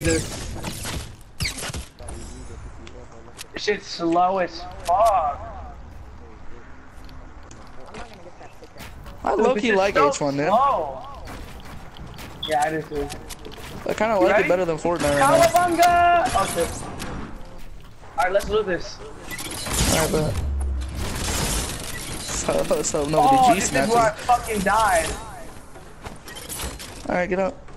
this. This shit's slow as fuck. I low-key like so H1, dude. Slow. Yeah, I do too. I kind of like ready? it better than Fortnite right Cowabunga! Okay. Alright, let's do this. now. Alright, but so nobody Oh, G this is where I snatches. fucking died. Alright, get up.